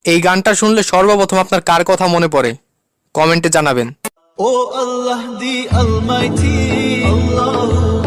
এই গানটা শুনলে সর্বপ্রথম আপনার কার কথা মনে পড়ে কমেন্টে জানাবেন। O Allah the Almighty, Allah